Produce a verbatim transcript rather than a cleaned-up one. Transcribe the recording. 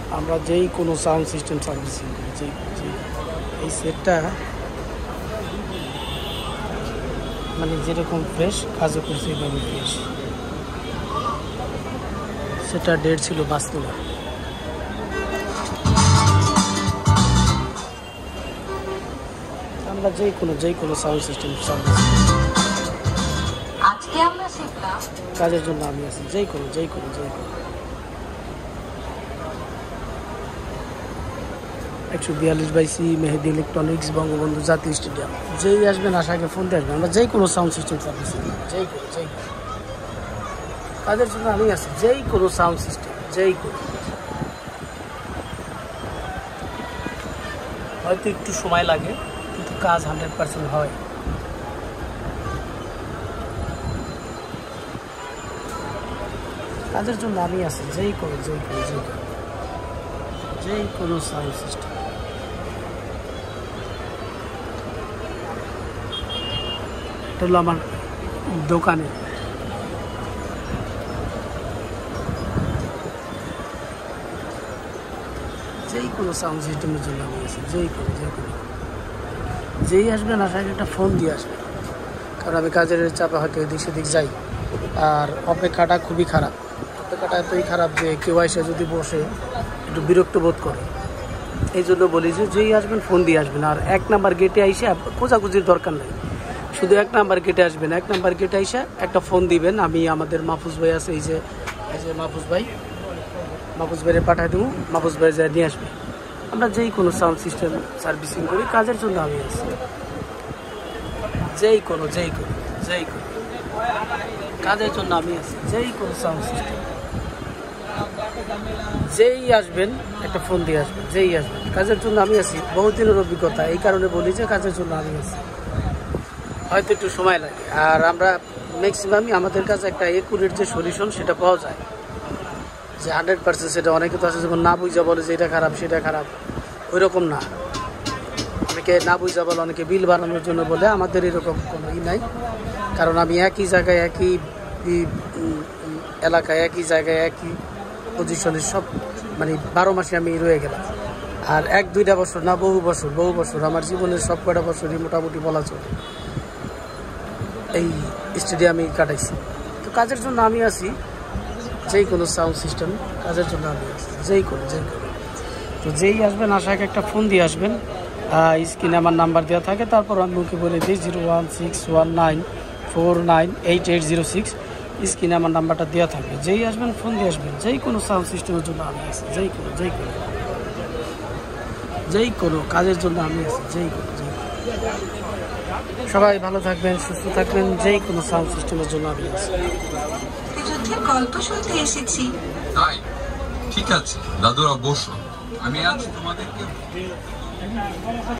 আমরা যেই কোনো সাউন্ড সিস্টেম সার্ভিসিং করি, যেই এই সেটটা মানে যেরকম ফ্রেশ কাজও করছে এইভাবে ফ্রেশ। সেটা ডেট ছিল বাস্তবে। আমরা যেই কোনো যেই কোনো সাউন্ড সিস্টেম সার্ভিস আজকে আমরা শিখলাম কাজের জন্য আমি আছি, যেই কোনো যেই কোনো যেই কোনো একশো বিয়াল্লিশ by C Mehedi electronics, Bangabandhu জাতীয় স্টেডিয়াম। যেই আসবেন আশাকে ফোন দিয়ে আসবেন। আমরা যেই কোনো সাউন্ড সিস্টেম সার্ভিস যেই কোনো যেই কোনো কাজের জন্য আমি আছি, যেই কোনো সাউন্ড সিস্টেম যেই কোনো। হয়তো একটু সময় লাগে কিন্তু কাজ হান্ড্রেড পার্সেন্ট হয়। কাজের জন্য আমি আছি, যেই কোনো যেই কোনো যেই কোনো যেই কোনো সাউন্ড সিস্টেম। এটা হলো আমার দোকানে। যেই কোনো সাউন্ড সিস্টেমের জন্য আমি আছি, যেই কোনো যেই কোনো যেই আসবেন আশাকে একটা ফোন দিয়ে আসবেন। কারণ আমি কাজের চাপে হয়তো এদিক সেদিক যাই, আর অপেক্ষাটা খুবই খারাপ। অপেক্ষাটা এতই খারাপ যে কেউ এসে যদি বসে একটু বিরক্ত বোধ করে। এই জন্য বলি যে যেই আসবেন ফোন দিয়ে আসবেন। আর এক নাম্বার গেটে আইসে খোঁজাখুঁজির দরকার নেই, শুধু এক নাম্বার গেটে আসবেন। এক নাম্বার গেটে আইসে একটা ফোন দিবেন। আমি আমাদের মাহফুজ ভাই আছে, এই যে এই যে মাহফুজ ভাই, মাহফুজ ভাইরে পাঠাই দেবো, মাহফুজ ভাই যা নিয়ে আসবে। আমরা যেই কোনো সাউন্ড সিস্টেম সার্ভিসিং করি, কাজের জন্য আমি আছি, যেই কোনো যেই কোনো যেই কোনো কাজের জন্য আমি আছি, যেই কোনো সাউন্ড সিস্টেম। যেই আসবেন একটা ফোন দিয়ে আসবেন, যেই আসবেন কাজের জন্য আমি আছি। বহুদিনের অভিজ্ঞতা, এই কারণে বলি যে কাজের জন্য আমি আছি। হয়তো একটু সময় লাগে, আর আমরা ম্যাক্সিমামই আমাদের কাছে একটা একুরেট যে সলিউশন সেটা পাওয়া যায়, যে হান্ড্রেড পার্সেন্ট সেটা। অনেকে তো আছে যখন না বুঝা বলে যে এটা খারাপ সেটা খারাপ, ওই রকম না। অনেকে না বুঝা বলে, অনেকে বিল বানানোর জন্য বলে। আমাদের এরকম কোনো ই নাই, কারণ আমি একই জায়গায় একই এলাকায় একই জায়গায় একই পজিশনে সব মানে বারো মাসে আমি রয়ে গেলাম। আর এক দুইটা বছর না, বহু বছর বহু বছর আমার জীবনের সব কয়টা বছরই মোটামুটি বলা চলে এই স্টেডিয়ামে কাটাইছি। তো কাজের জন্য আমি আছি, যেই কোনো সাউন্ড সিস্টেম কাজের জন্য আমি আছি, যেই কোনো যেই কোনো। তো যেই আসবেন আশাকে একটা ফোন দিয়ে আসবেন। স্ক্রিনে আমার নাম্বার দেওয়া থাকে, তারপর আমি মুখে বলে দিই zero one six one nine four nine eight eight zero six. স্ক্রিনে আমার নাম্বারটা দেওয়া থাকবে। যেই আসবেন ফোন দিয়ে আসবেন। যেই কোনো সাউন্ড সিস্টেমের জন্য আমি আছি, যেই কোনো যেই কোনো যেই কোনো কাজের জন্য আমি আছি, যেই কোনো যেই কোনো। সবাই ভালো থাকবেন, সুস্থ থাকবেন। যেই কোনো সাউন্ড সিস্টেমের জন্য আমি আছি। যুদ্ধের গল্প শুনতে এসেছি। তাই ঠিক আছে দাদুরা, বসো, আমি আজ তোমাদেরকে